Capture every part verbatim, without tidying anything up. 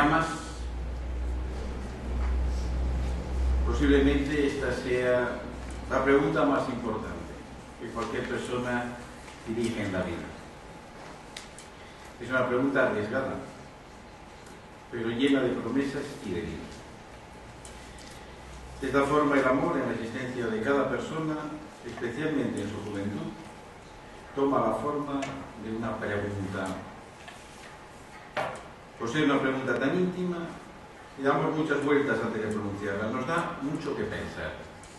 llamas, posiblemente esta sea la pregunta más importante que cualquier persona dirige en la vida. Es una pregunta arriesgada, pero llena de promesas y de vida. De esta forma, el amor en la existencia de cada persona, especialmente en su juventud, toma la forma de una pregunta. Por ser una pregunta tan íntima, le damos muchas vueltas antes de pronunciarla. Nos da mucho que pensar.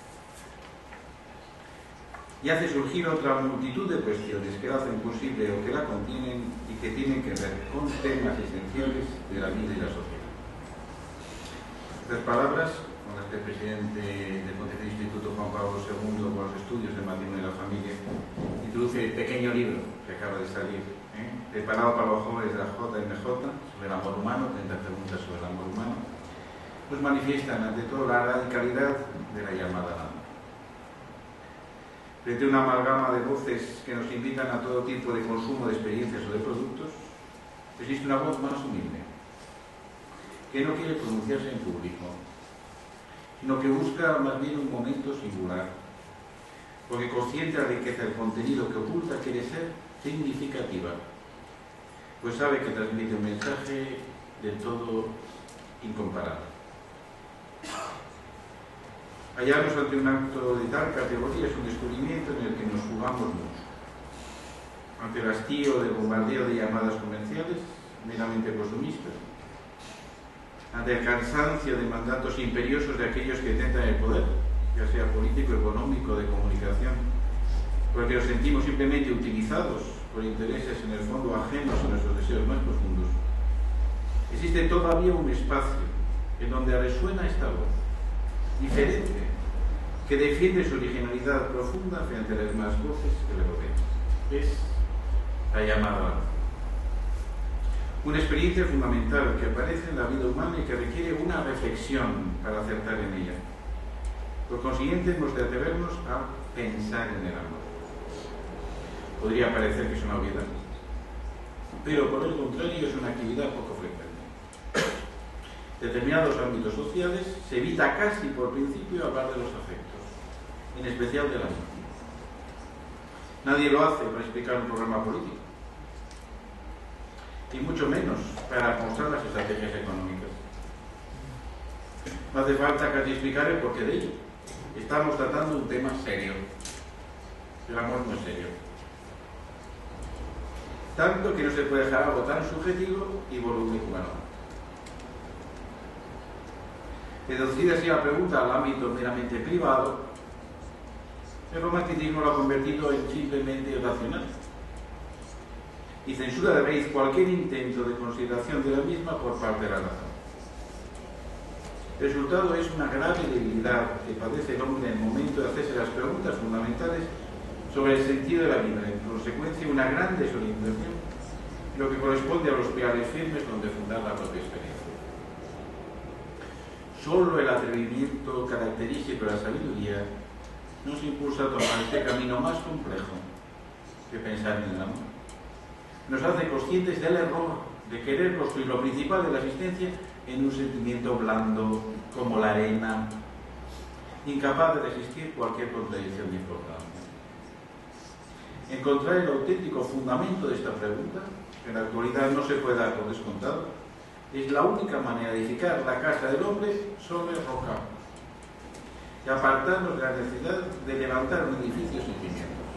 Y hace surgir otra multitud de cuestiones que la hacen posible o que la contienen y que tienen que ver con temas esenciales de la vida y la sociedad. Estas palabras, con las que el presidente del Pontificio Instituto Juan Pablo segundo, por los estudios del matrimonio y la familia, introduce el pequeño libro que acaba de salir, ¿eh? preparado para los jóvenes de la J M J, sobre el amor humano, treinta preguntas sobre el amor humano, nos manifiestan ante todo la radicalidad de la llamada al amor. Frente a una amalgama de voces que nos invitan a todo tipo de consumo de experiencias o de productos, existe una voz más humilde, que no quiere pronunciarse en público, sino que busca más bien un momento singular, porque consciente de la riqueza del contenido que oculta, quiere ser significativa, pues sabe que transmite un mensaje del todo incomparable. Hallarnos ante un acto de tal categoría es un descubrimiento en el que nos jugamos mucho. Ante el hastío del bombardeo de llamadas comerciales, meramente consumistas, ante el cansancio de mandatos imperiosos de aquellos que tentan el poder, ya sea político, económico, de comunicación, porque nos sentimos simplemente utilizados por intereses en el fondo ajenos a nuestros deseos más profundos, existe todavía un espacio en donde resuena esta voz, diferente, que defiende su originalidad profunda frente a las demás voces que le rodean. Es la llamada al amor. Una experiencia fundamental que aparece en la vida humana y que requiere una reflexión para acertar en ella. Por consiguiente, hemos de atrevernos a pensar en el amor. Podría parecer que es una obviedad, pero por el contrario es una actividad poco frecuente. En determinados ámbitos sociales se evita casi por principio hablar de los afectos, en especial del amor. Nadie lo hace para explicar un programa político, y mucho menos para mostrar las estrategias económicas. No hace falta casi explicar el porqué de ello. Estamos tratando un tema serio. El amor no es serio. Tanto que no se puede dejar algo tan subjetivo y volumen humano. Reducida así la pregunta al ámbito meramente privado, el romanticismo lo ha convertido en simplemente racional y censura de raíz cualquier intento de consideración de la misma por parte de la razón. El resultado es una grave debilidad que padece el hombre en el momento de hacerse las preguntas fundamentales sobre el sentido de la vida, en consecuencia una gran desorientación, lo que corresponde a los pilares firmes donde fundar la propia experiencia. Solo el atrevimiento característico de la sabiduría nos impulsa a tomar este camino más complejo que pensar en el amor. Nos hace conscientes del error de querer construir lo principal de la existencia en un sentimiento blando como la arena, incapaz de resistir cualquier contradicción de importancia. Encontrar el auténtico fundamento de esta pregunta, que en la actualidad no se puede dar por descontado, es la única manera de edificar la casa del hombre sobre roca y apartarnos de la necesidad de levantar un edificio sin cimientos.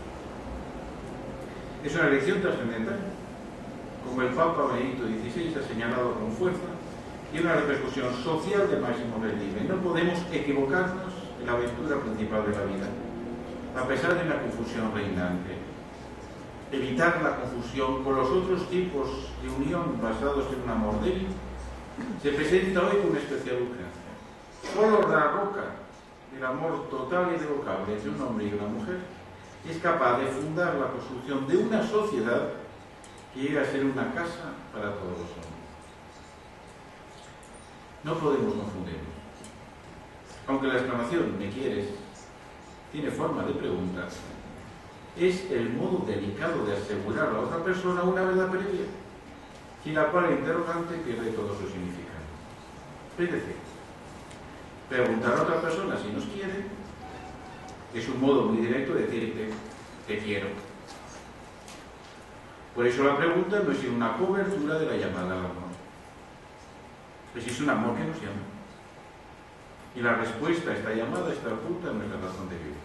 Es una lección trascendental, como el Papa Benedicto dieciséis ha señalado con fuerza, y una repercusión social de máximo relieve. No podemos equivocarnos en la aventura principal de la vida, a pesar de la confusión reinante. Evitar la confusión con los otros tipos de unión basados en un amor débil se presenta hoy con especial urgencia. Solo la roca del amor total y irrevocable entre un hombre y una mujer es capaz de fundar la construcción de una sociedad que llegue a ser una casa para todos los hombres. No podemos confundirnos. Aunque la exclamación "¿me quieres?" tiene forma de pregunta, es el modo delicado de asegurar a la otra persona una verdad previa, sin la cual el interrogante pierde todo su significado. Es decir, preguntar a otra persona si nos quiere es un modo muy directo de decirte te quiero. Por eso la pregunta no es una cobertura de la llamada al amor. Es un amor que nos llama. Y la respuesta a esta llamada está oculta en nuestra razón de vivir.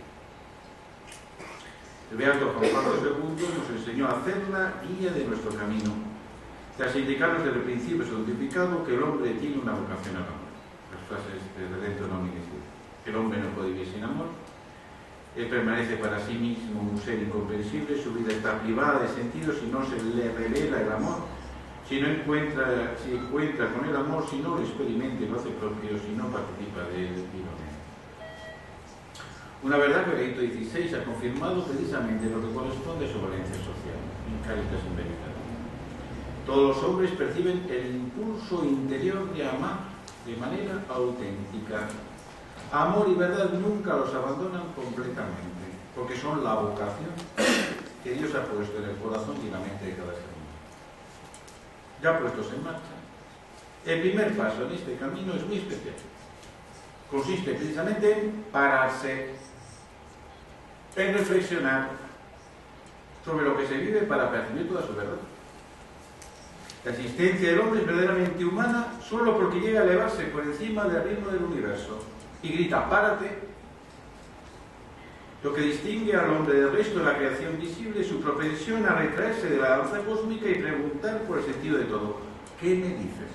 El beato Juan Pablo segundo nos enseñó a hacerla guía de nuestro camino, tras indicarnos desde el principio santificado que el hombre tiene una vocación al amor. Las frases de Redemptor Hominis. El hombre no puede vivir sin amor. Él permanece para sí mismo un ser incomprensible, su vida está privada de sentido si no se le revela el amor, si no encuentra, si encuentra con el amor, si no lo experimenta y lo hace propio, si no participa de él vivamente. Una verdad que Benedicto dieciséis ha confirmado precisamente lo que corresponde a su valencia social, in caritas in veritate. Todos los hombres perciben el impulso interior de amar de manera auténtica. Amor y verdad nunca los abandonan completamente, porque son la vocación que Dios ha puesto en el corazón y la mente de cada ser humano. Ya puestos en marcha, el primer paso en este camino es muy especial. Consiste precisamente en pararse, en reflexionar sobre lo que se vive para percibir toda su verdad. La existencia del hombre es verdaderamente humana solo porque llega a elevarse por encima del ritmo del universo y grita, párate. Lo que distingue al hombre del resto de la creación visible es su propensión a retraerse de la danza cósmica y preguntar por el sentido de todo. ¿Qué me dices?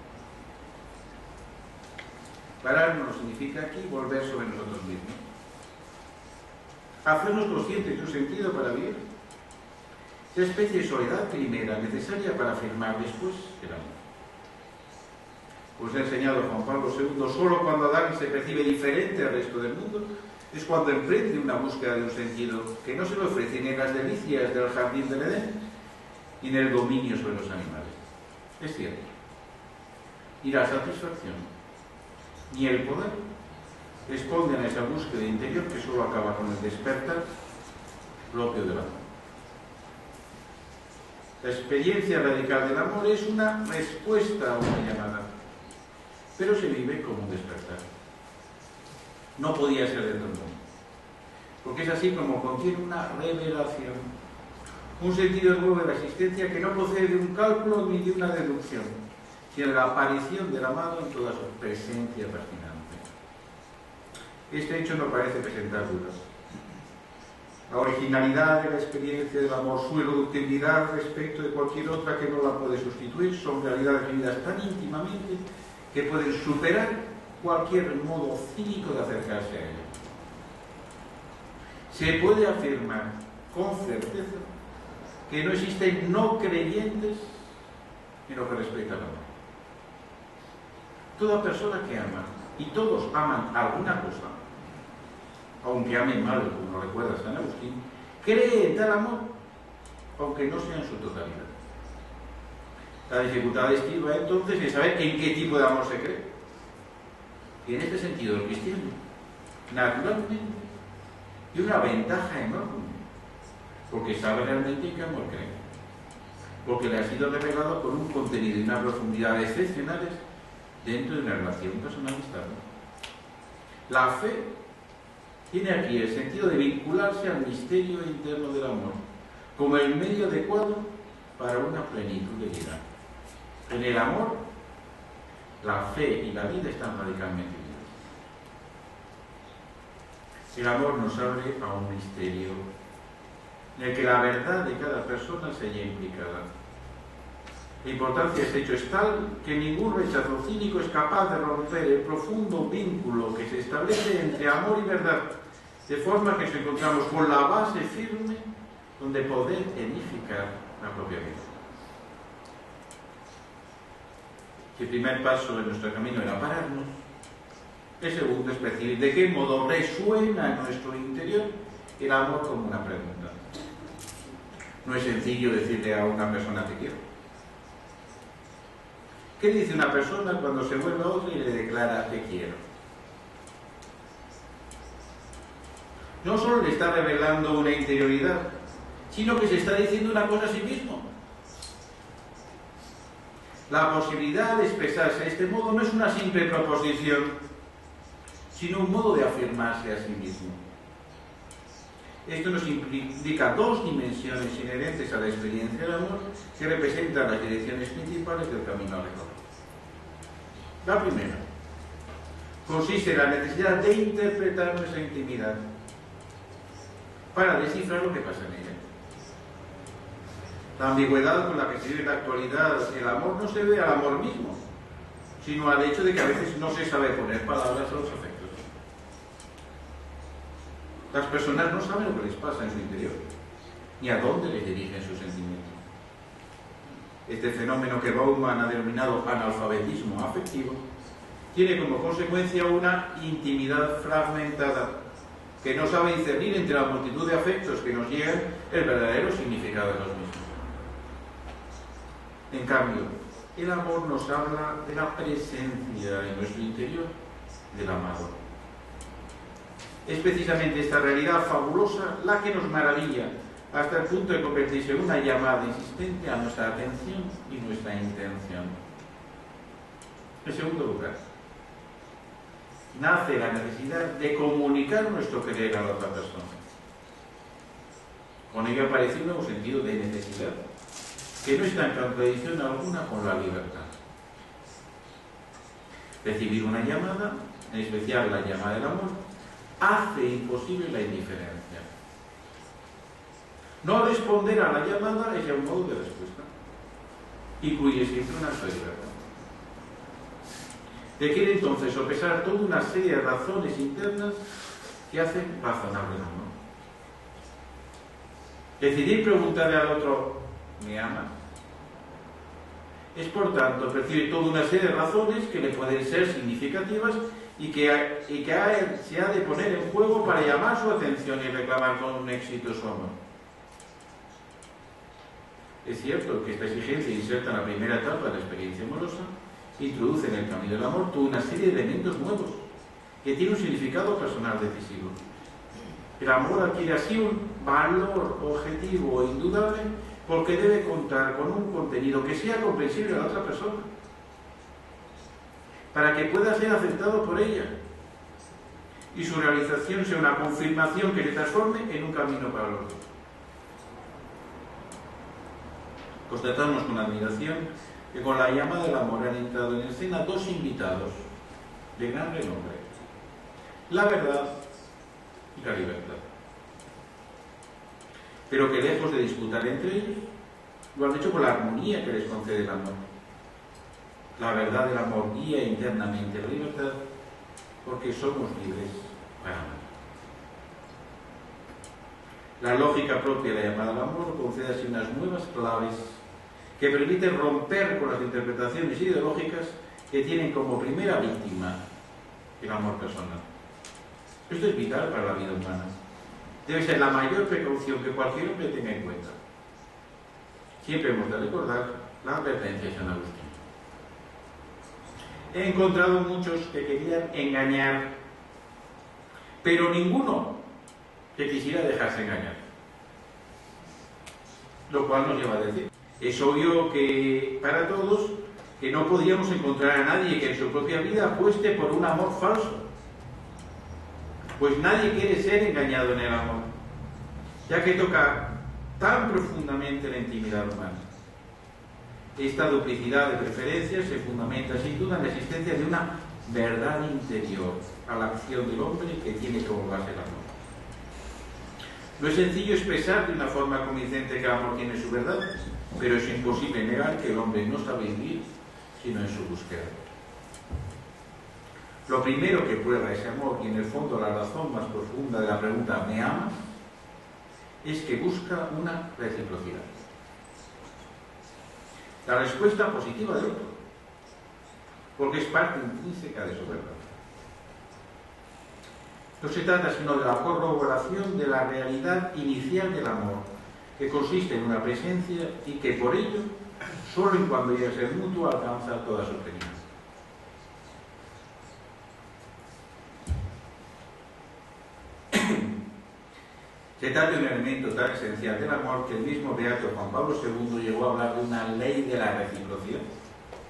Pararnos significa aquí volver sobre nosotros mismos. Hacernos conscientes de su sentido para vivir. Esa especie de soledad primera necesaria para afirmar después el amor. Pues ha enseñado Juan Pablo segundo, solo cuando Adán se percibe diferente al resto del mundo, es cuando emprende una búsqueda de un sentido que no se le ofrece ni en las delicias del jardín del Edén, ni en el dominio sobre los animales. Es cierto, ni la satisfacción, ni el poder responden a esa búsqueda interior que solo acaba con el despertar propio del amor. La experiencia radical del amor es una respuesta a una llamada, pero se vive como un despertar. No podía ser de otro modo, porque es así como contiene una revelación, un sentido nuevo de la existencia que no procede de un cálculo ni de una deducción, sino de la aparición del amado en toda su presencia fascinante. Este hecho no parece presentar dudas. La originalidad de la experiencia del amor, su irreductibilidad respecto de cualquier otra que no la puede sustituir, son realidades vividas tan íntimamente que pueden superar cualquier modo cínico de acercarse a ella. Se puede afirmar con certeza que no existen no creyentes en lo que respecta al amor. Toda persona que ama, y todos aman alguna cosa, aunque amen mal, como lo recuerda San Agustín, cree en tal amor, aunque no sea en su totalidad. La dificultad estiva entonces es saber en qué tipo de amor se cree. Y en este sentido el cristiano, naturalmente, tiene una ventaja enorme, porque sabe realmente en qué amor cree, porque le ha sido revelado con un contenido y una profundidad excepcionales dentro de una relación personal estable. La fe tiene aquí el sentido de vincularse al misterio interno del amor como el medio adecuado para una plenitud de vida. En el amor, la fe y la vida están radicalmente unidas. El amor nos abre a un misterio en el que la verdad de cada persona se halla implicada. La importancia de este hecho es tal que ningún rechazo cínico es capaz de romper el profundo vínculo que se establece entre amor y verdad, de forma que nos encontramos con la base firme donde poder edificar la propia vida. El primer paso en nuestro camino era pararnos. El segundo es percibir de qué modo resuena en nuestro interior el amor como una pregunta. No es sencillo decirle a una persona te quiero. ¿Qué dice una persona cuando se vuelve a otra y le declara te quiero? No solo le está revelando una interioridad, sino que se está diciendo una cosa a sí mismo. La posibilidad de expresarse de este modo no es una simple proposición, sino un modo de afirmarse a sí mismo. Esto nos implica dos dimensiones inherentes a la experiencia del amor que representan las direcciones principales del camino a recorrer. La primera consiste en la necesidad de interpretar nuestra intimidad para descifrar lo que pasa en ella. La ambigüedad con la que se vive en la actualidad el amor no se debe al amor mismo, sino al hecho de que a veces no se sabe poner palabras a los afectos. Las personas no saben lo que les pasa en su interior, ni a dónde les dirigen sus sentimientos. Este fenómeno que Bauman ha denominado analfabetismo afectivo tiene como consecuencia una intimidad fragmentada que no sabe discernir entre la multitud de afectos que nos llegan el verdadero significado de los mismos. En cambio, el amor nos habla de la presencia en nuestro interior del amado. Es precisamente esta realidad fabulosa la que nos maravilla hasta el punto de convertirse en una llamada insistente a nuestra atención y nuestra intención. En segundo lugar, nace la necesidad de comunicar nuestro querer a la otra persona. Con ello aparece un nuevo sentido de necesidad, que no está en contradicción alguna con la libertad. Recibir una llamada, en especial la llamada del amor, hace imposible la indiferencia. No responder a la llamada es ya un modo de respuesta. Incluye siempre un acto de libertad. Requiere entonces sopesar toda una serie de razones internas que hacen razonable el amor. Decidir preguntarle al otro, ¿me amas? Es por tanto percibir toda una serie de razones que le pueden ser significativas y que, y que ha, se ha de poner en juego para llamar su atención y reclamar con un éxito su amor. Es cierto que esta exigencia inserta en la primera etapa de la experiencia amorosa, introduce en el camino del amor toda una serie de elementos nuevos que tienen un significado personal decisivo. El amor adquiere así un valor objetivo e indudable porque debe contar con un contenido que sea comprensible a la otra persona, para que pueda ser aceptado por ella y su realización sea una confirmación que le transforme en un camino para los dos. Constatamos con admiración que con la llamada del amor han entrado en escena dos invitados de gran renombre: la verdad y la libertad. Pero que lejos de disputar entre ellos, lo han hecho con la armonía que les concede el amor. La verdad del amor guía internamente la libertad, porque somos libres para amar. La lógica propia de la llamada al amor concede así unas nuevas claves que permiten romper con las interpretaciones ideológicas que tienen como primera víctima el amor personal. Esto es vital para la vida humana. Debe ser la mayor precaución que cualquier hombre tenga en cuenta. Siempre hemos de recordar la advertencia de San Agustín. He encontrado muchos que querían engañar, pero ninguno que quisiera dejarse engañar. Lo cual nos lleva a decir, es obvio que para todos que no podíamos encontrar a nadie que en su propia vida apueste por un amor falso. Pues nadie quiere ser engañado en el amor, ya que toca tan profundamente la intimidad humana. Esta duplicidad de preferencias se fundamenta sin duda en la existencia de una verdad interior a la acción del hombre que tiene como base el amor. No es sencillo expresar de una forma convincente que el amor tiene su verdad, pero es imposible negar que el hombre no sabe vivir sino en su búsqueda. Lo primero que prueba ese amor, y en el fondo la razón más profunda de la pregunta ¿me amas?, es que busca una reciprocidad. La respuesta positiva del otro, porque es parte intrínseca de su verdad. No se trata sino de la corroboración de la realidad inicial del amor, que consiste en una presencia y que por ello, solo en cuando llega a ser mutuo, alcanza toda su plenitud. Se trata de un elemento tan esencial del amor que el mismo beato Juan Pablo segundo llegó a hablar de una ley de la reciprocidad.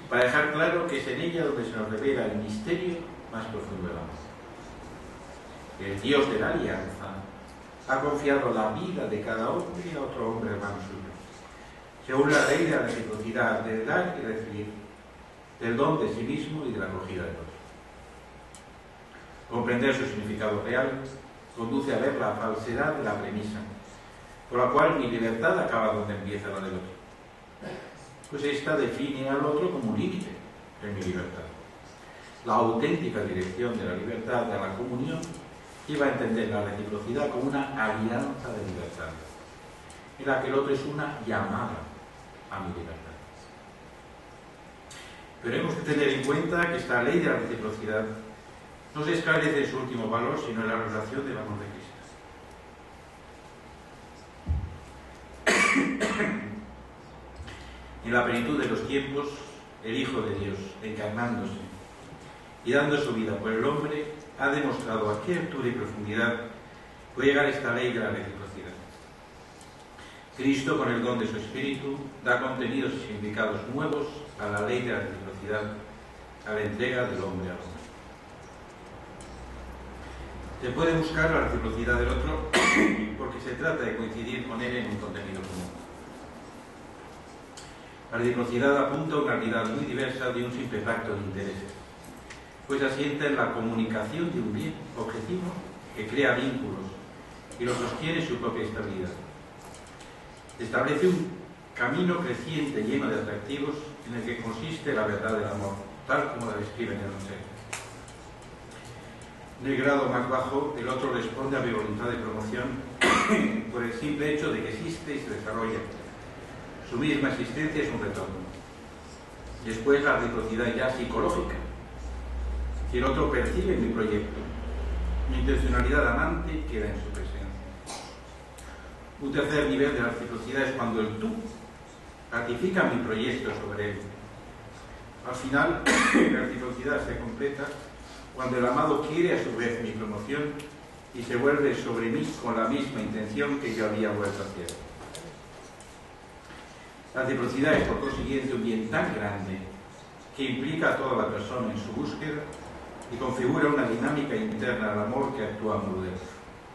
para dejar claro que es en ella donde se nos revela el misterio más profundo del amor. El Dios de la alianza ha confiado la vida de cada hombre a otro hombre hermano suyo, según la ley de la reciprocidad, del dar y recibir, del don de sí mismo y de la acogida de otro. Comprender su significado real conduce a ver la falsedad de la premisa, por la cual mi libertad acaba donde empieza la del otro. Pues esta define al otro como un límite en mi libertad. La auténtica dirección de la libertad de la comunión lleva a entender la reciprocidad como una alianza de libertad, en la que el otro es una llamada a mi libertad. Pero hemos de tener en cuenta que esta ley de la reciprocidad no se esclarece en su último valor, sino en la relación del amor de Cristo. En la plenitud de los tiempos, el Hijo de Dios, encarnándose y dando su vida por el hombre, ha demostrado a qué altura y profundidad puede llegar esta ley de la reciprocidad. Cristo, con el don de su Espíritu, da contenidos y significados nuevos a la ley de la reciprocidad, a la entrega del hombre al hombre. Se puede buscar la reciprocidad del otro porque se trata de coincidir con él en un contenido común. La reciprocidad apunta a una realidad muy diversa de un simple pacto de intereses, pues asienta en la comunicación de un bien objetivo que crea vínculos y lo sostiene su propia estabilidad. Establece un camino creciente lleno de atractivos en el que consiste la verdad del amor, tal como la describe en el Consejo. En el grado más bajo, el otro responde a mi voluntad de promoción por el simple hecho de que existe y se desarrolla. Su misma existencia es un retorno. Después, la reciprocidad ya psicológica. Si el otro percibe mi proyecto, mi intencionalidad amante queda en su presencia. Un tercer nivel de la reciprocidad es cuando el tú ratifica mi proyecto sobre él. Al final, la reciprocidad se completa cuando el amado quiere a su vez mi promoción y se vuelve sobre mí con la misma intención que yo había vuelto hacia él. La reciprocidad es, por consiguiente, un bien tan grande que implica a toda la persona en su búsqueda y configura una dinámica interna al amor que actúa a modo de otro.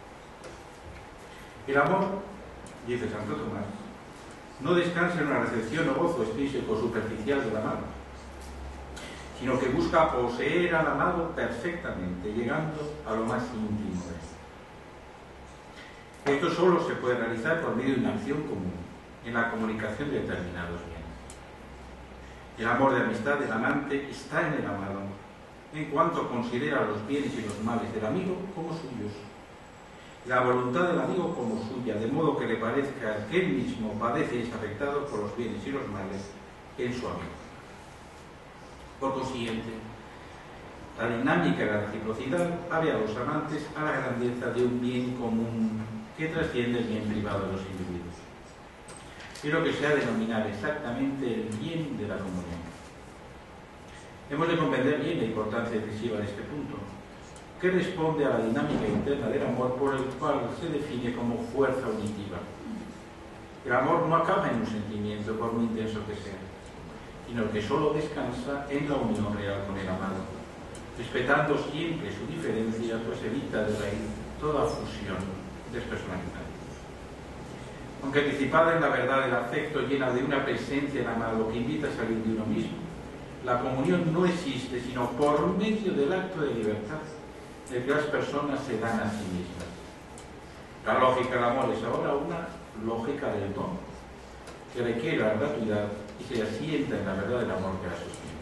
El amor, dice Santo Tomás, no descansa en una recepción o gozo extrínseco superficial del amado, sino que busca poseer al amado perfectamente, llegando a lo más íntimo de él. Esto solo se puede realizar por medio de una acción común, en la comunicación de determinados bienes. El amor de amistad del amante está en el amado, en cuanto considera los bienes y los males del amigo como suyos, la voluntad del amigo como suya, de modo que le parezca que él mismo padece y es afectado por los bienes y los males en su amigo. Por consiguiente, la dinámica de la reciprocidad abre a los amantes a la grandeza de un bien común que trasciende el bien privado de los individuos. Es lo que se ha de denominar exactamente el bien de la comunión. Hemos de comprender bien la importancia decisiva de este punto, que responde a la dinámica interna del amor por el cual se define como fuerza unitiva. El amor no acaba en un sentimiento, por muy intenso que sea, sino que solo descansa en la unión real con el amado, respetando siempre su diferencia, pues evita de raíz toda fusión despersonalizada. Aunque anticipada en la verdad del afecto, llena de una presencia en amado que invita a salir de uno mismo, la comunión no existe sino por medio del acto de libertad de que las personas se dan a sí mismas. La lógica del amor es ahora una lógica del don, que requiere la gratuidad y se asienta en la verdad del amor que la sostiene.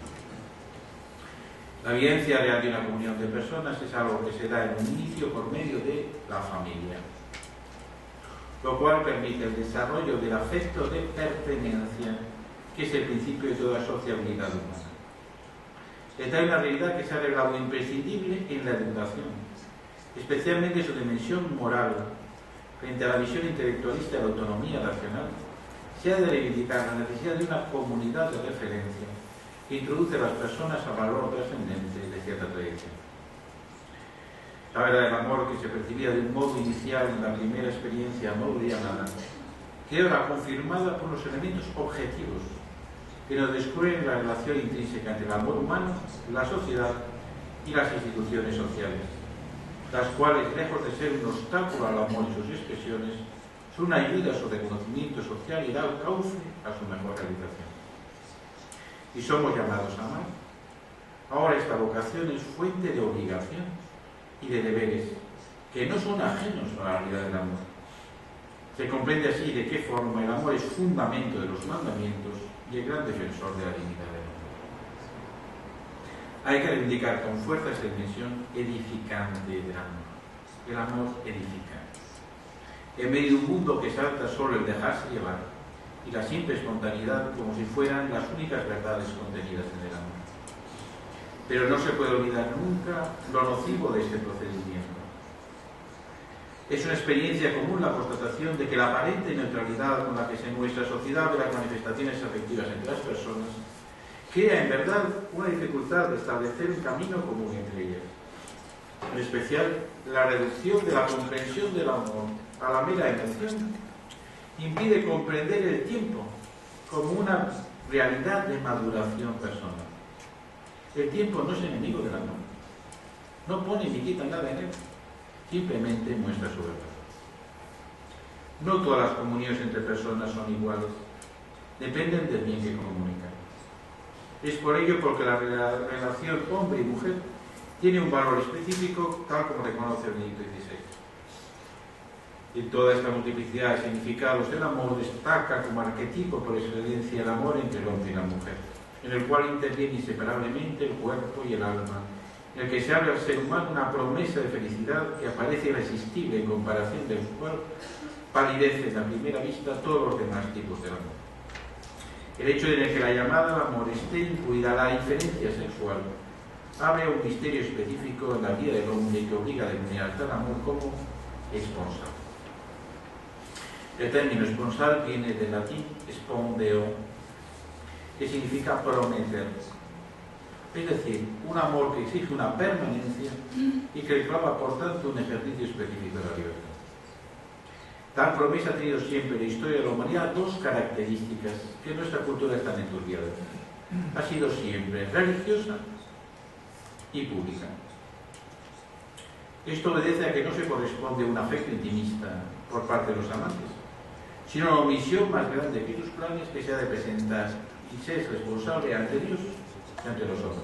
La vivencia real de una comunión de personas es algo que se da en un inicio por medio de la familia, lo cual permite el desarrollo del afecto de pertenencia, que es el principio de toda sociabilidad humana. Esta es una realidad que se ha revelado imprescindible en la educación, especialmente su dimensión moral, frente a la visión intelectualista de la autonomía racional. Se ha de reivindicar la necesidad de una comunidad de referencia que introduce a las personas al valor trascendente de cierta tradición. La verdad del amor, que se percibía de un modo inicial en la primera experiencia noble y amada, queda ahora confirmada por los elementos objetivos que nos descubren la relación intrínseca entre el amor humano, la sociedad y las instituciones sociales, las cuales, lejos de ser un obstáculo al amor y sus expresiones, son una ayuda a su reconocimiento social y da cauce a su mejor realización. Y somos llamados a amar. Ahora esta vocación es fuente de obligación y de deberes, que no son ajenos a la realidad del amor. Se comprende así de qué forma el amor es fundamento de los mandamientos y el gran defensor de la dignidad del hombre. Hay que reivindicar con fuerza esta dimensión edificante del amor. El amor edificante. En medio de un mundo que salta solo el dejarse llevar y la simple espontaneidad como si fueran las únicas verdades contenidas en el amor. Pero no se puede olvidar nunca lo nocivo de este procedimiento. Es una experiencia común la constatación de que la aparente neutralidad con la que se muestra sociedad de las manifestaciones afectivas entre las personas crea en verdad una dificultad de establecer un camino común entre ellas. En especial, la reducción de la comprensión del amor a la mera emoción impide comprender el tiempo como una realidad de maduración personal. El tiempo no es enemigo del amor, no pone ni quita nada en él, simplemente muestra su verdad. No todas las comuniones entre personas son iguales, dependen del bien que comunican. Es por ello porque la relación hombre y mujer tiene un valor específico, tal como reconoce el Benedicto dieciséis. En toda esta multiplicidad de significados, el amor destaca como arquetipo por excelencia el amor entre el hombre y la mujer, en el cual interviene inseparablemente el cuerpo y el alma, en el que se abre al ser humano una promesa de felicidad que aparece irresistible en comparación del cual palidecen a primera vista todos los demás tipos de amor. El hecho de que la llamada al amor esté incluida la diferencia sexual abre un misterio específico en la vida del hombre que obliga a denominar tal amor como esponsal. El término esponsal viene del latín spondeo, que significa prometer. Es decir, un amor que exige una permanencia y que reclama, por tanto, un ejercicio específico de la libertad. Tal promesa ha tenido siempre en la historia de la humanidad dos características que en nuestra cultura están enturbiadas. Ha sido siempre religiosa y pública. Esto obedece a que no se corresponde a un afecto intimista por parte de los amantes, sino a la omisión más grande que sus planes que se ha de presentar y ser responsable ante Dios y ante los hombres.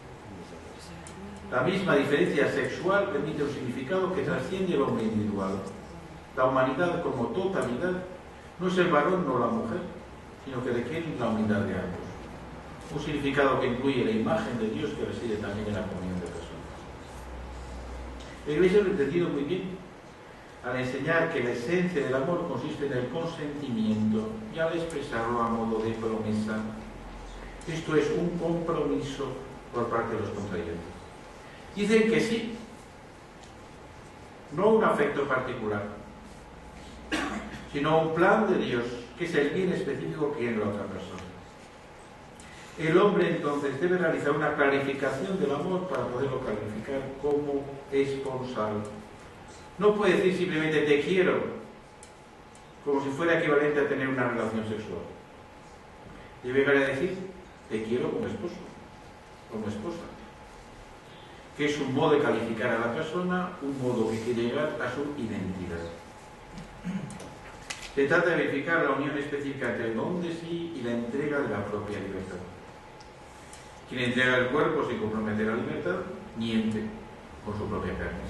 La misma diferencia sexual permite un significado que trasciende el hombre individual. La humanidad como totalidad no es el varón o la mujer, sino que requiere la unidad de ambos. Un significado que incluye la imagen de Dios que reside también en la comunión de personas. La Iglesia lo ha entendido muy bien al enseñar que la esencia del amor consiste en el consentimiento y al expresarlo a modo de promesa. Esto es un compromiso por parte de los contrayentes. Dicen que sí, no un afecto particular, sino un plan de Dios, que es el bien específico que quiere la otra persona. El hombre entonces debe realizar una clarificación del amor para poderlo calificar como esponsal. No puede decir simplemente te quiero, como si fuera equivalente a tener una relación sexual. Debe llegar a decir te quiero como esposo, como esposa, que es un modo de calificar a la persona, un modo que quiere llegar a su identidad. Se trata de verificar la unión específica entre el don de sí y la entrega de la propia libertad. Quien entrega el cuerpo sin comprometer la libertad, miente con su propia carne.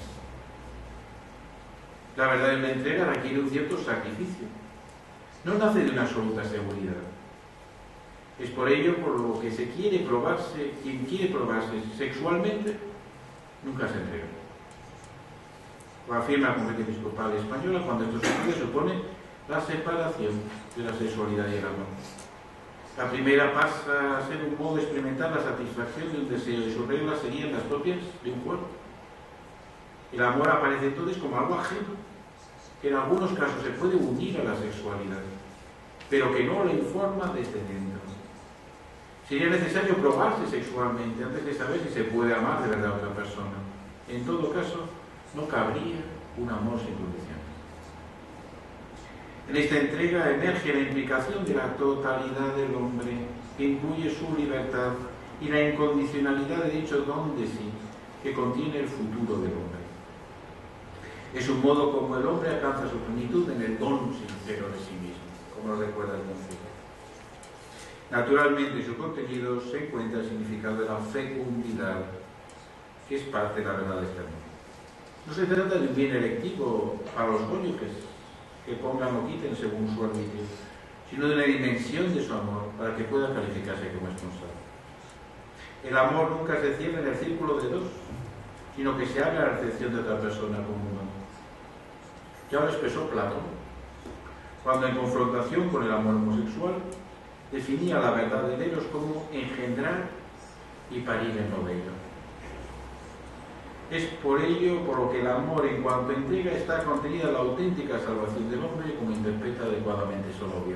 La verdadera entrega requiere un cierto sacrificio. No nace de una absoluta seguridad. Es por ello por lo que se quiere probarse, quien quiere probarse sexualmente, nunca se entrega. Lo afirma la Conferencia Episcopal Española cuando esto sucede supone la separación de la sexualidad y el amor. La primera pasa a ser un modo de experimentar la satisfacción de un deseo y sus reglas serían las propias de un cuerpo. El amor aparece entonces como algo ajeno, que en algunos casos se puede unir a la sexualidad, pero que no la informa desde dentro. Sería necesario probarse sexualmente antes de saber si se puede amar de verdad a otra persona. En todo caso, no cabría un amor sin condiciones. En esta entrega emerge la implicación de la totalidad del hombre que incluye su libertad y la incondicionalidad de dicho don de sí, que contiene el futuro del hombre. Es un modo como el hombre alcanza su plenitud en el don sincero de sí mismo, como lo recuerda el concilio. Naturalmente, en su contenido se encuentra el significado de la fecundidad, que es parte de la verdad de este amor. No se trata de un bien electivo para los cónyuges, que pongan o quiten según su arbitrio, sino de una dimensión de su amor para que pueda calificarse como esponsal. El amor nunca se cierra en el círculo de dos, sino que se abre a la recepción de otra persona como un amor. Ya lo expresó Platón, cuando en confrontación con el amor homosexual definía la verdad de Eros como engendrar y parir en lo bello. Es por ello por lo que el amor en cuanto entrega está contenida la auténtica salvación del hombre, como interpreta adecuadamente Soloviev.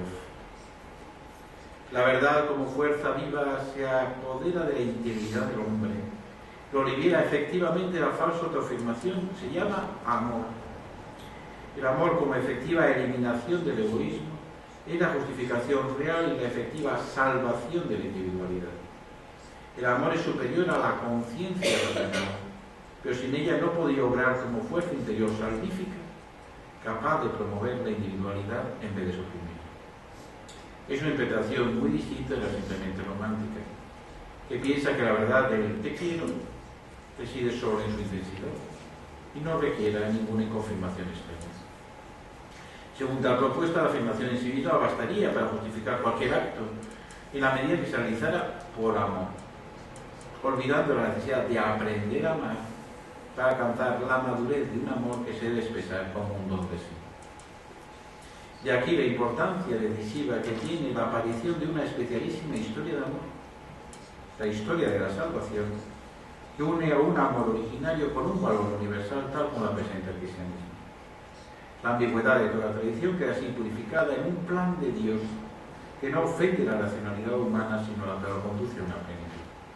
La verdad como fuerza viva se apodera de la integridad del hombre, lo libera efectivamente de la falsa autoafirmación, se llama amor. El amor como efectiva eliminación del egoísmo es la justificación real y la efectiva salvación de la individualidad. El amor es superior a la conciencia racional, pero sin ella no podía obrar como fuerza interior salvífica, capaz de promover la individualidad en vez de suprimir. Es una interpretación muy distinta de la simplemente romántica, que piensa que la verdad del te quiero reside solo en su intensidad y no requiera ninguna confirmación externa. Según tal propuesta, la afirmación en sí misma bastaría para justificar cualquier acto, en la medida que se realizara por amor, olvidando la necesidad de aprender a amar para alcanzar la madurez de un amor que se debe expresar como un don de sí. De aquí la importancia decisiva que tiene la aparición de una especialísima historia de amor, la historia de la salvación, que une a un amor originario con un valor universal tal como la presenta el cristianismo. La ambigüedad de toda la tradición queda así purificada en un plan de Dios que no ofende la racionalidad humana, sino la que lo conduce a una plenitud.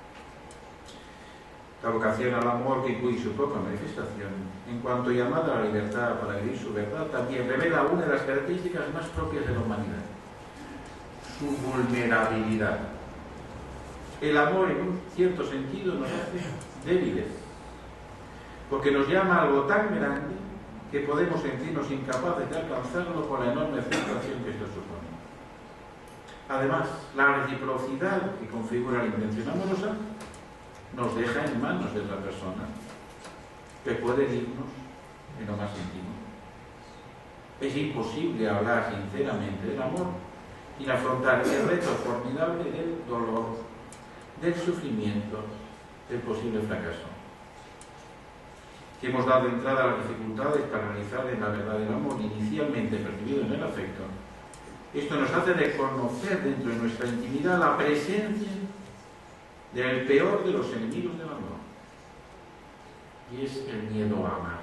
La vocación al amor, que incluye su propia manifestación, en cuanto llamada a la libertad para vivir su verdad, también revela una de las características más propias de la humanidad: su vulnerabilidad. El amor, en un cierto sentido, nos hace débiles, porque nos llama a algo tan grande que podemos sentirnos incapaces de alcanzarlo por la enorme frustración que esto supone. Además, la reciprocidad que configura la intención amorosa nos deja en manos de otra persona que puede herirnos en lo más íntimo. Es imposible hablar sinceramente del amor y afrontar el reto formidable del dolor, del sufrimiento, del posible fracaso. Si hemos dado entrada a las dificultades para realizar en la verdad del amor inicialmente percibido en el afecto, esto nos hace reconocer dentro de nuestra intimidad la presencia del peor de los enemigos del amor, y es el miedo a amar.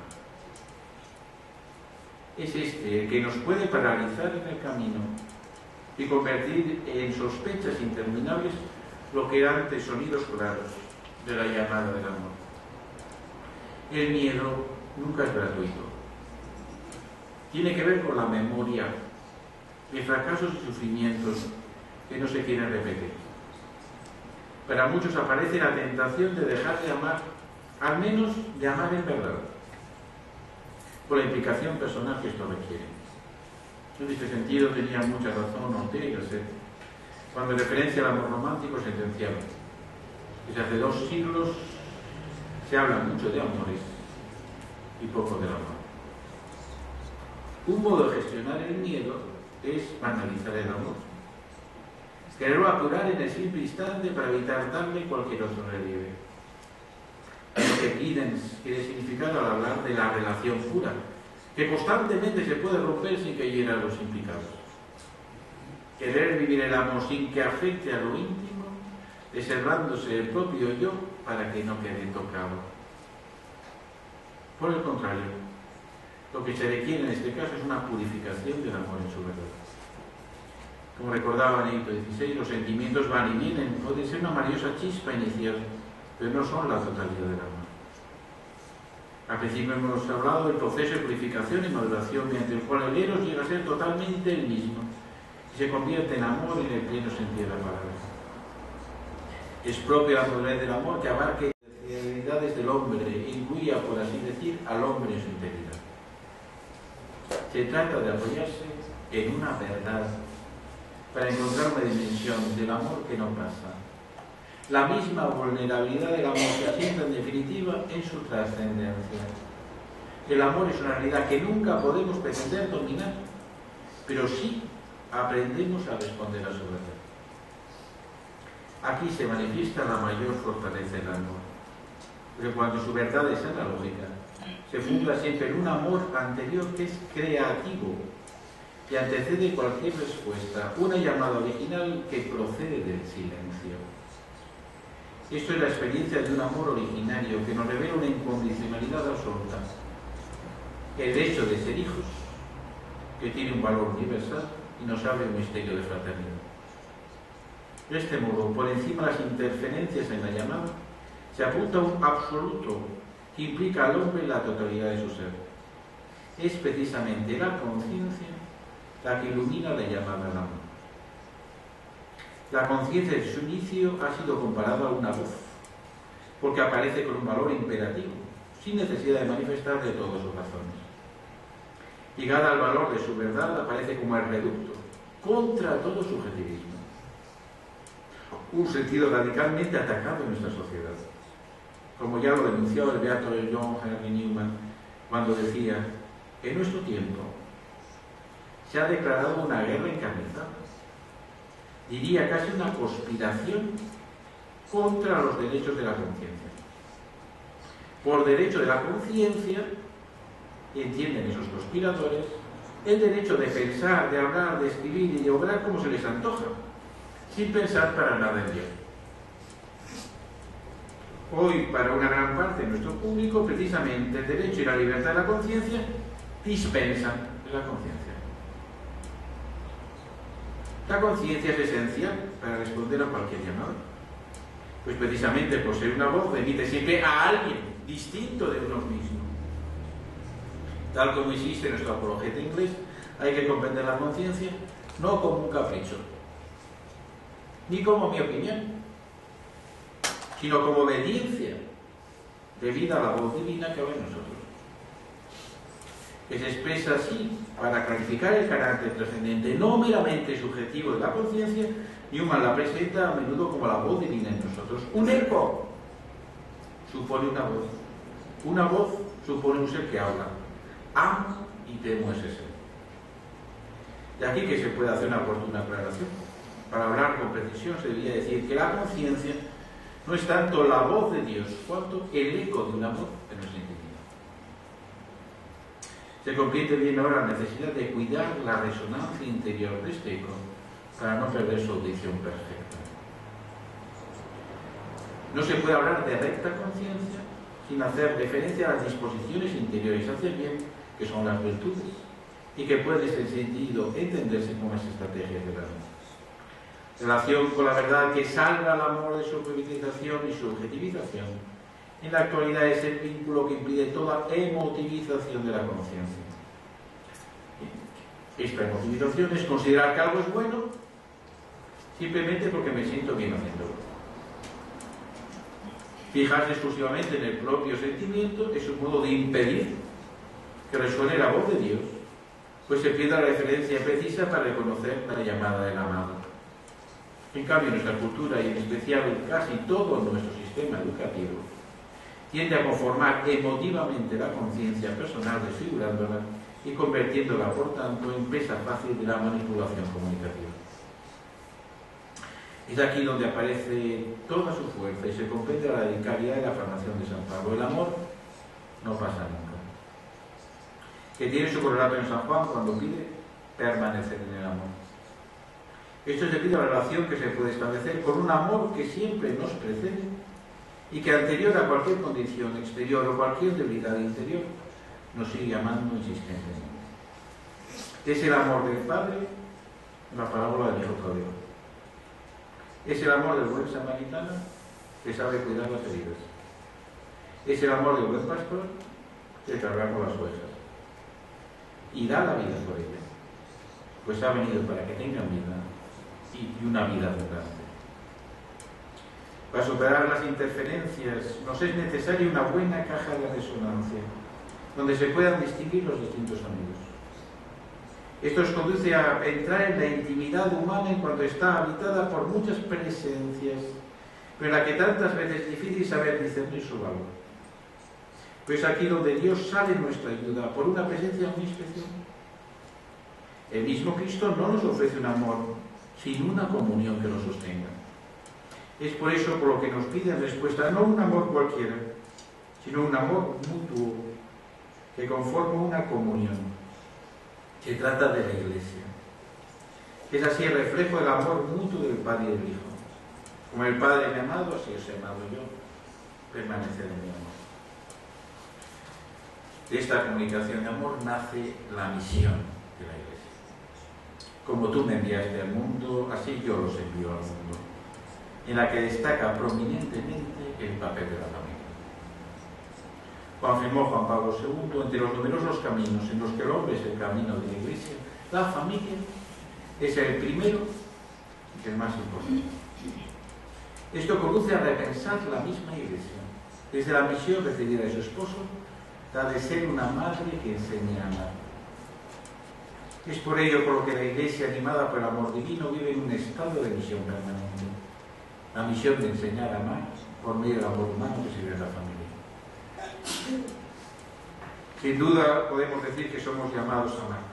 Es este el que nos puede paralizar en el camino y convertir en sospechas interminables lo que eran antes sonidos claros de la llamada del amor. El miedo nunca es gratuito. Tiene que ver con la memoria de fracasos y sufrimientos que no se quieren repetir. Para muchos aparece la tentación de dejar de amar, al menos de amar en verdad, por la implicación personal que esto requiere. En este sentido tenía mucha razón Ortega y Gasset cuando en referencia al amor romántico sentenciaba: desde hace dos siglos se habla mucho de amores y poco del amor. Un modo de gestionar el miedo es banalizar el amor, quererlo apurar en el simple instante para evitar darle cualquier otro relieve. Lo que Giddens quiere significar al hablar de la relación pura, que constantemente se puede romper sin que hiera a los implicados. Querer vivir el amor sin que afecte a lo íntimo, reservándose el propio yo para que no quede tocado. Por el contrario, lo que se requiere en este caso es una purificación del amor en su verdad. Como recordaba Benedicto dieciséis, los sentimientos van y vienen, pueden ser una maravillosa chispa inicial, pero no son la totalidad del amor. Al principio hemos hablado del proceso de purificación y maduración mediante el cual el eros llega a ser totalmente el mismo y se convierte en amor en el pleno sentido de la palabra. Es propia la madurez del amor que abarque las realidades del hombre e incluya, por así decir, al hombre en su integridad. Se trata de apoyarse en una verdad para encontrar una dimensión del amor que no pasa. La misma vulnerabilidad del amor se asienta en definitiva en su trascendencia. El amor es una realidad que nunca podemos pretender dominar, pero sí aprendemos a responder a su verdad. Aquí se manifiesta la mayor fortaleza del amor, porque cuando su verdad es analógica, se funda siempre en un amor anterior que es creativo, que antecede cualquier respuesta, una llamada original que procede del silencio. Esto es la experiencia de un amor originario que nos revela una incondicionalidad absoluta. El hecho de ser hijos, que tiene un valor universal y nos abre un misterio de fraternidad. De este modo, por encima de las interferencias en la llamada, se apunta a un absoluto que implica al hombre en la totalidad de su ser. Es precisamente la conciencia la que ilumina la llamada al amor. La conciencia de su inicio ha sido comparada a una voz, porque aparece con un valor imperativo, sin necesidad de manifestar de todas sus razones. Ligada al valor de su verdad, aparece como el reducto, contra todo subjetivismo. Un sentido radicalmente atacado en nuestra sociedad. Como ya lo denunciaba el beato John Henry Newman cuando decía: en nuestro tiempo se ha declarado una guerra encarnizada, diría casi una conspiración contra los derechos de la conciencia. Por derecho de la conciencia entienden esos conspiradores el derecho de pensar, de hablar, de escribir y de obrar como se les antoja, sin pensar para nada en Dios. Hoy, para una gran parte de nuestro público, precisamente el derecho y la libertad de la conciencia dispensan de la conciencia. La conciencia es esencial para responder a cualquier llamada. Pues precisamente por ser una voz, remite siempre a alguien distinto de uno mismo. Tal como insiste nuestro apologeta inglés, hay que comprender la conciencia no como un capricho, ni como mi opinión, sino como obediencia debida a la voz divina que habla en nosotros. Que se expresa así para clarificar el carácter trascendente, no meramente subjetivo de la conciencia. Newman la presenta a menudo como la voz divina en nosotros. Un eco supone una voz. Una voz supone un ser que habla. Amo y temo ese ser. De aquí que se puede hacer una oportuna aclaración. Para hablar con precisión se debería decir que la conciencia no es tanto la voz de Dios cuanto el eco de una voz en nuestra intimidad. Se comprende bien ahora la necesidad de cuidar la resonancia interior de este eco para no perder su audición perfecta. No se puede hablar de recta conciencia sin hacer referencia a las disposiciones interiores hacia el bien, que son las virtudes, y que puede en ese sentido entenderse como las estrategias del alma. Relación con la verdad que salva al amor de su objetivización y su objetivización, en la actualidad es el vínculo que impide toda emotivización de la conciencia. Esta emotivización es considerar que algo es bueno simplemente porque me siento bien haciéndolo. Fijarse exclusivamente en el propio sentimiento es un modo de impedir que resuene la voz de Dios, pues se pierde la referencia precisa para reconocer la llamada del amado. En cambio, nuestra cultura, y en especial casi todo nuestro sistema educativo, tiende a conformar emotivamente la conciencia personal, desfigurándola y convirtiéndola, por tanto, en presa fácil de la manipulación comunicativa. Es aquí donde aparece toda su fuerza y se comprende la radicalidad de la afirmación de San Pablo. El amor no pasa nunca. Que tiene su correlato en San Juan cuando pide permanecer en el amor. Esto es debido a la relación que se puede establecer con un amor que siempre nos precede y que, anterior a cualquier condición exterior o cualquier debilidad interior, nos sigue amando insistentemente. Es el amor del Padre, la parábola del hijo pródigo. Es el amor del buen samaritano que sabe cuidar las heridas. Es el amor del buen pastor que carga con las ovejas y da la vida por ella, pues ha venido para que tengan vida y una vida abundante. Para superar las interferencias nos es necesaria una buena caja de resonancia, donde se puedan distinguir los distintos sonidos. Esto nos conduce a entrar en la intimidad humana en cuanto está habitada por muchas presencias, pero en la que tantas veces es difícil saber discernir su valor. Pues aquí donde Dios sale en nuestra ayuda, por una presencia muy especial. El mismo Cristo no nos ofrece un amor, sino una comunión que lo sostenga. Es por eso por lo que nos pide en respuesta, no un amor cualquiera, sino un amor mutuo, que conforma una comunión, que trata de la Iglesia. Es así el reflejo del amor mutuo del Padre y del Hijo. Como el Padre me ha amado, así os he amado yo, permaneced en mi amor. De esta comunicación de amor nace la misión de la Iglesia. Como tú me enviaste al mundo, así yo los envío al mundo, en la que destaca prominentemente el papel de la familia. Como afirmó Juan Pablo segundo, entre los numerosos caminos en los que el hombre es el camino de la Iglesia, la familia es el primero y el más importante. Esto conduce a repensar la misma Iglesia, desde la misión recibida de su esposo, la de ser una madre que enseña a amar. Es por ello por lo que la Iglesia, animada por el amor divino, vive en un estado de misión permanente. La misión de enseñar a amar por medio del amor humano que sirve a la familia. Sin duda podemos decir que somos llamados a amar.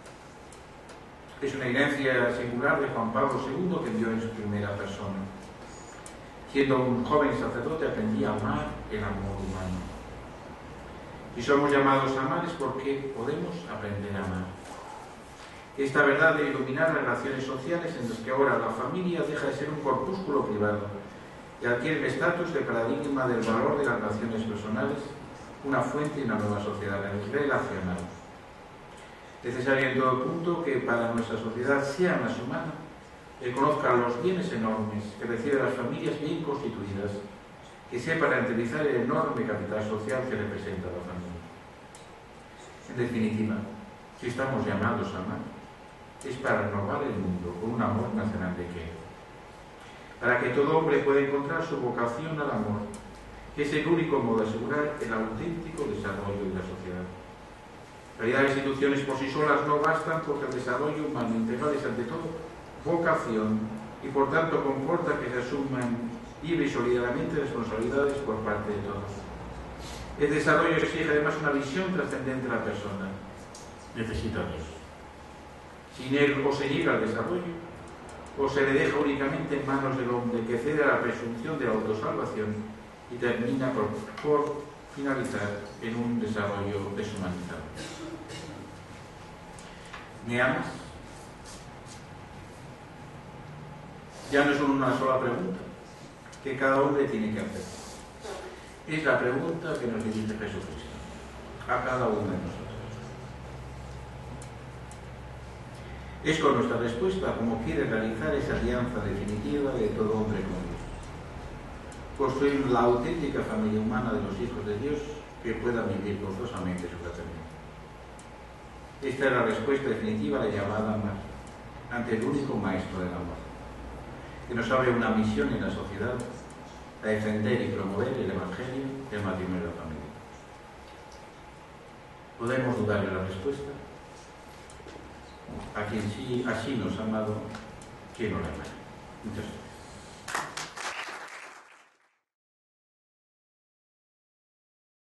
Es una herencia singular de Juan Pablo segundo que envió en su primera persona. Siendo un joven sacerdote aprendía a amar el amor humano. Si somos llamados a amar es porque podemos aprender a amar. Esta verdad de iluminar las relaciones sociales en las que ahora la familia deja de ser un corpúsculo privado y adquiere el estatus de paradigma del valor de las relaciones personales, una fuente de una nueva sociedad relacional. Necesario en todo punto que para nuestra sociedad sea más humana, que conozca los bienes enormes que reciben las familias bien constituidas, que sepan rentabilizar el enorme capital social que representa la familia. En definitiva, si estamos llamados a amar, es para renovar el mundo con un amor nacional de qué. Para que todo hombre pueda encontrar su vocación al amor, que es el único modo de asegurar el auténtico desarrollo de la sociedad. En realidad, las instituciones por sí solas no bastan porque el desarrollo humano integral es ante todo vocación y por tanto comporta que se asuman libre y solidariamente responsabilidades por parte de todos. El desarrollo exige además una visión trascendente de la persona. Necesita a Dios. Sin él o se llega al desarrollo o se le deja únicamente en manos del hombre que cede a la presunción de la autosalvación y termina por, por finalizar en un desarrollo deshumanizado. ¿Me amas? Ya no es una sola pregunta que cada hombre tiene que hacer. Es la pregunta que nos dirige Jesucristo a cada uno de nosotros. Es con nuestra respuesta como quiere realizar esa alianza definitiva de todo hombre con Dios. Construir la auténtica familia humana de los hijos de Dios que pueda vivir gozosamente su fraternidad. Esta es la respuesta definitiva a la llamada amar ante el único maestro del amor, que nos abre una misión en la sociedad a defender y promover el Evangelio del matrimonio y la familia. ¿Podemos dudar de la respuesta? A quien sí, así nos ha amado, ¿quién no la amará? Muchas gracias.